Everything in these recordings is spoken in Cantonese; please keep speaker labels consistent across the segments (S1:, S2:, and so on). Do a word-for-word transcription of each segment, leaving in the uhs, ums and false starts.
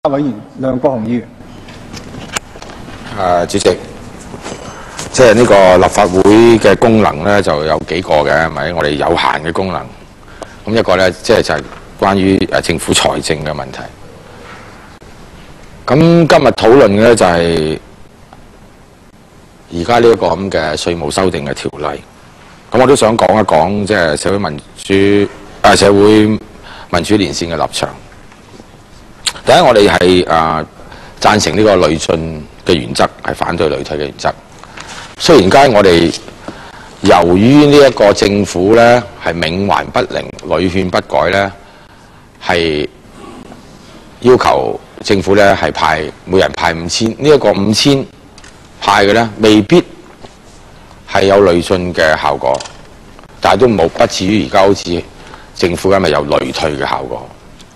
S1: 委員梁國雄議員。
S2: 誒，主席，即係呢個立法會嘅功能咧，就有幾個嘅，係咪？我哋有限嘅功能。咁一個咧，即係就係關於誒政府財政嘅問題。咁今日討論嘅咧就係而家呢一個咁嘅稅務修訂嘅條例。咁我都想講一講，即係社會民主誒社會民主連線嘅立場。第一，我哋係誒贊成呢個累進嘅原則，係反對累退嘅原則。雖然間我哋由於呢一個政府咧係冥頑不靈、屢勸不改咧，係要求政府咧係派每人派五千，呢一個五千派嘅咧未必係有累進嘅效果，但係都冇不至於而家好似政府咁咪有累退嘅效果。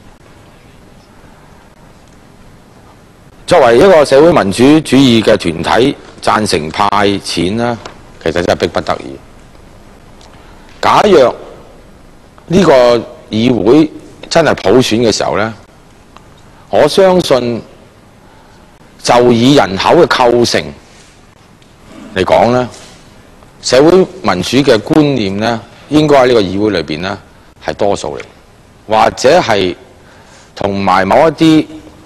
S2: 作為一個社會民主主義嘅團體，贊成派錢啦，其實真係逼不得已。假若呢個議會真係普選嘅時候呢，我相信就以人口嘅構成嚟講呢，社會民主嘅觀念呢，應該喺呢個議會裏邊呢係多數嚟，或者係同埋某一啲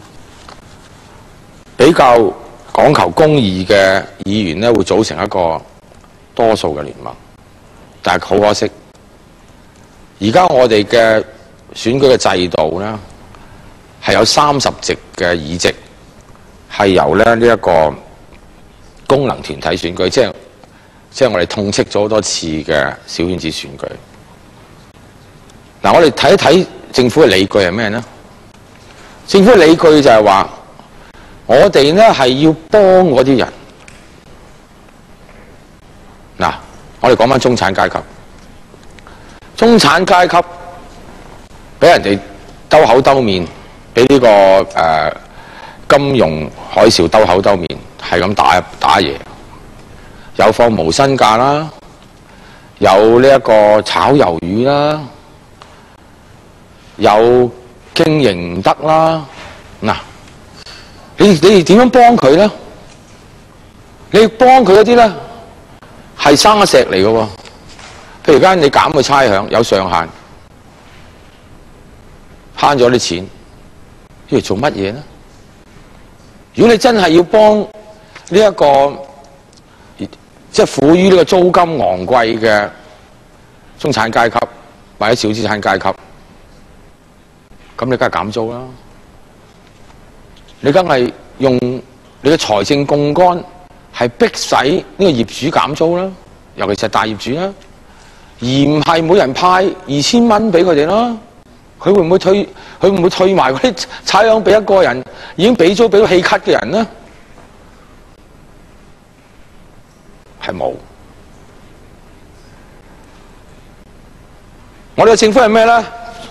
S2: 比較講求公義嘅議員呢，會組成一個多數嘅聯盟。但係好可惜，而家我哋嘅選舉嘅制度呢，係有三十席嘅議席係由咧呢一個功能團體選舉，即係即係我哋痛斥咗好多次嘅小圈子選舉。嗱，我哋睇一睇政府嘅理據係咩呢？政府嘅理據就係話，我哋呢係要幫嗰啲人。嗱，我哋講翻中產階級，中產階級俾人哋兜口兜面，俾呢、這個誒、呃、金融海嘯兜口兜面，係咁打打嘢，有放無薪假啦，有呢一個炒魷魚啦，有經營唔得啦，嗱。你你哋點樣幫佢咧？你幫佢嗰啲咧係生一石嚟嘅喎。譬如而家你減佢差餉有上限，慳咗啲錢，要嚟做乜嘢咧？如果你真係要幫呢一個即係苦於呢個租金昂貴嘅中產階級或者小資產階級，咁你梗係減租啦。你梗係用你嘅財政槓桿係逼使呢個業主減租啦，尤其是大業主啦，而唔係每人派二千蚊俾佢哋啦。佢會唔會退？佢會唔會退埋嗰啲差餉俾一個人已經俾租俾到氣咳嘅人呢？係冇。我哋嘅政府係咩咧？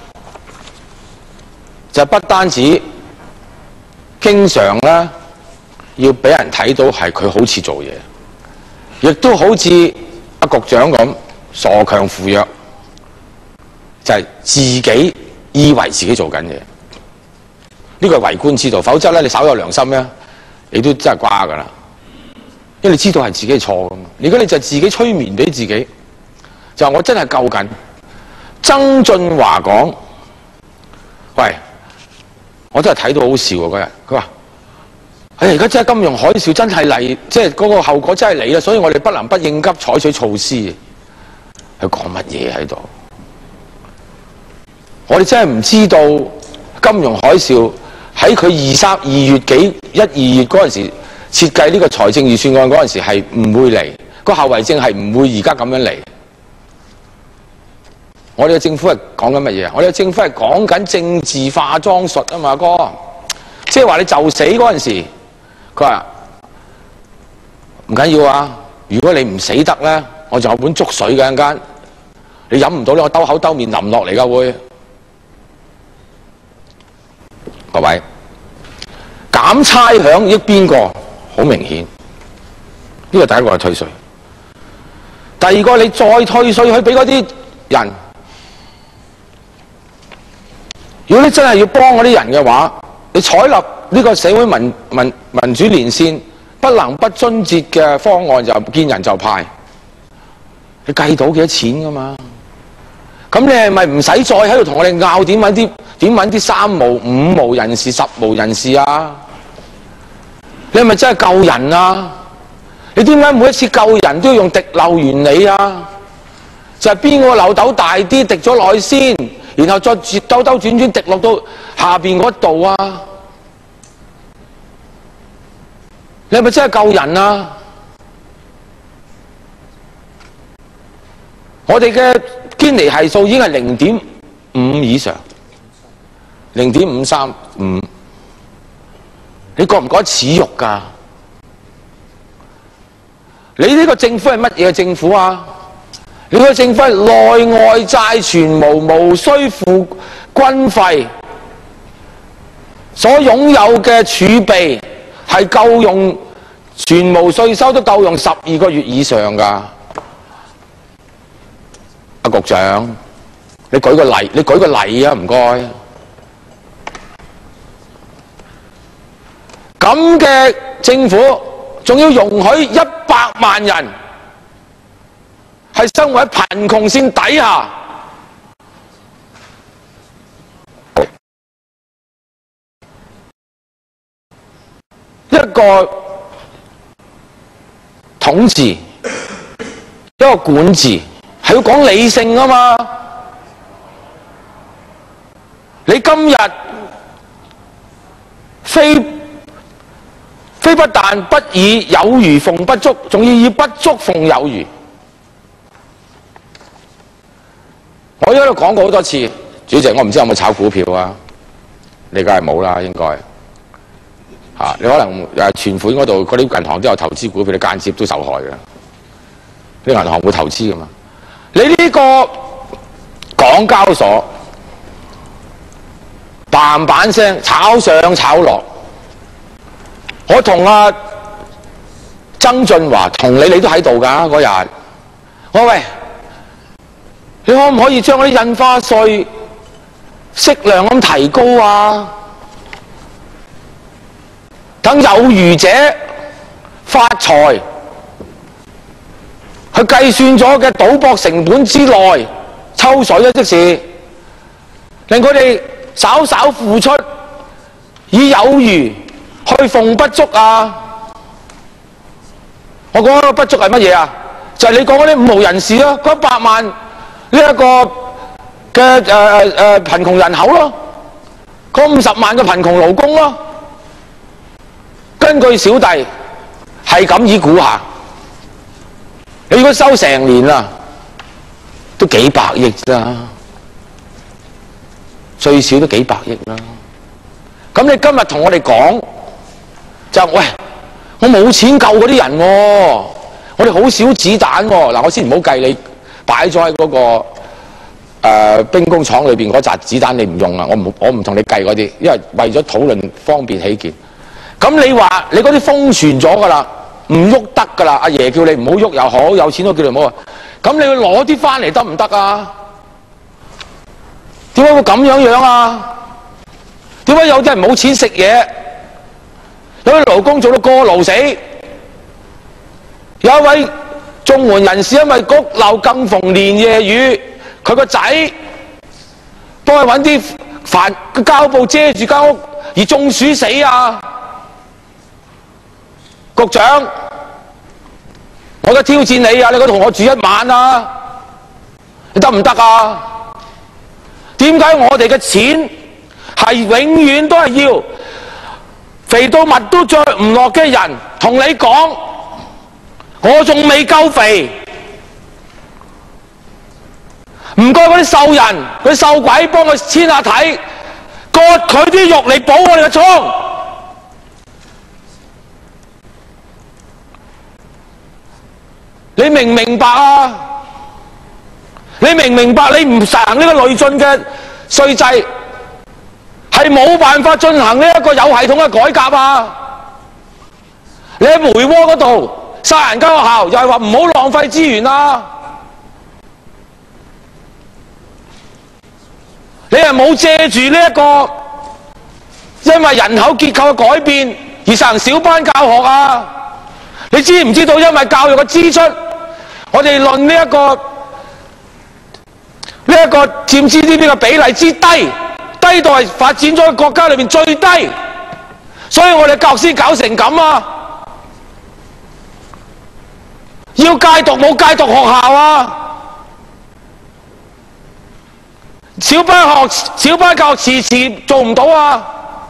S2: 就不單止經常咧要俾人睇到係佢好似做嘢，亦都好似阿局長咁傻強扶弱，就係自己以為自己做緊嘢。呢個係為官之道，否則咧你稍有良心咧，你都真係瓜噶啦。因為你知道係自己錯噶嘛。而家你就自己催眠俾自己，就話我真係救緊。曾俊華講：喂！我真係睇到好笑喎嗰日，佢話：哎呀，而家真係金融海嘯真係嚟，即係嗰個後果真係嚟啦，所以我哋不能不應急採取措施。佢講乜嘢喺度？我哋真係唔知道金融海嘯喺佢二三二月幾一二月嗰陣時設計呢個財政預算案嗰陣時係唔會嚟，個後遺症係唔會而家咁樣嚟。我哋嘅政府係講緊乜嘢啊？我哋嘅政府係講緊政治化妝術啊嘛，哥，即係話你就死嗰陣時，佢話唔緊要啊。如果你唔死得咧，我仲有碗粥水嘅陣間，你飲唔到咧，我兜口兜面淋落嚟噶會。各位，減差餉益邊個？好明顯，呢個第一個係退稅。第二個你再退稅去俾嗰啲人。如果你真係要幫嗰啲人嘅話， 你採納呢個社會民民民主連線不能不津貼嘅方案，就見人就派，你計到幾多錢㗎嘛？咁你係咪唔使再喺度同我哋拗點揾啲點揾啲三無五無人士、十無人士啊？你係咪真係救人啊？你點解每一次救人都要用滴漏原理啊？就係邊個漏斗大啲滴咗落去先，然後再兜兜轉轉滴落到下邊嗰度啊？你係咪真係救人啊？我哋嘅堅尼係數已經係零點五以上，零點五三五，你覺唔覺得恥辱㗎？你呢個政府係乜嘢政府啊？你個政府係內外債全無，無需付軍費，所擁有嘅儲備係夠用，全無稅收都夠用十二個月以上㗎。阿局長，你舉個例，你舉個例啊，唔該。咁嘅政府仲要容許一百萬人係生活喺貧窮線底下，一個統治，一個管治。係要講理性啊嘛！你今日非非不但不以有餘奉不足，仲要以不足奉有餘。我喺度講過好多次，主席，我唔知有冇炒股票啊？你梗係冇啦，應該嚇、啊。你可能誒存款嗰度嗰啲銀行都有投資股票，你間接都受害嘅。啲銀行會投資噶嘛？你呢個港交所嘭嘭聲炒上炒落，我同阿曾俊華同你你都喺度㗎嗰日。我話喂，你可唔可以將嗰啲印花稅適量咁提高啊？等有餘者發財。佢計算咗嘅賭博成本之內抽水啊，即是令佢哋稍稍付出，以有餘去奉不足啊！我講嘅不足係乜嘢啊？就係、是、你講嗰啲五無人士咯，嗰一百萬呢一個嘅誒誒誒貧窮人口咯，嗰五十萬嘅貧窮勞工咯。根據小弟係咁以估下。你如果收成年啦，都幾百億啦，最少都幾百億啦。咁你今日同我哋講就喂，我冇錢救嗰啲人喎、哦，我哋好少子彈喎、哦。嗱，我先唔好計你擺咗喺嗰個、呃、兵工廠裏邊嗰紮子彈，你唔用啊，我唔我唔同你計嗰啲，因為為咗討論方便起見。咁你話你嗰啲封存咗㗎啦。唔喐得㗎啦！阿爺叫你唔好喐又好，有錢都叫你唔好啊！咁你要攞啲翻嚟得唔得啊？點解會咁樣樣啊？點解有啲人冇錢食嘢？有啲勞工做到過勞死，有一位綜援人士因為屋漏更逢連夜雨，佢個仔幫佢揾啲帆膠布遮住間屋而中暑死啊！局長，我而家挑戰你啊！你嗰度同我住一晚啊！你得唔得啊？點解我哋嘅錢係永遠都係要肥到襪都着唔落嘅人同你講，我仲未夠肥？唔該嗰啲瘦人，佢瘦鬼幫佢遷下體，割佢啲肉嚟補我哋嘅倉。你明唔明白啊？你明唔明白？你唔實行呢個累進嘅稅制，係冇辦法進行呢一個有系統嘅改革啊！你喺梅窩嗰度殺人間學校，又係話唔好浪費資源啊！你係冇借住呢一個
S1: 因為人口結構嘅改變而實行小班教學啊？你知唔知道？因為教育嘅支出，我哋論呢一個呢一個佔 G D P 嘅比例之低，低到係發展咗國家裏面最低，所以我哋教師搞成咁啊！要戒毒冇戒毒學校啊！小班學小班教學遲遲做唔到啊！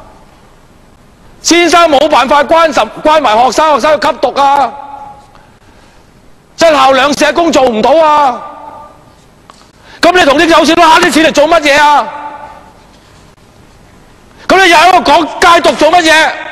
S1: 先生冇辦法關實關埋學生，學生要吸毒啊！一校兩社工做唔到啊！咁你同啲有錢佬慳啲錢嚟做乜嘢啊？咁你又喺度講戒毒做乜嘢？